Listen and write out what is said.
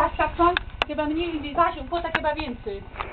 patrz, tak są, chyba mniej, Basiu, fotek chyba więcej.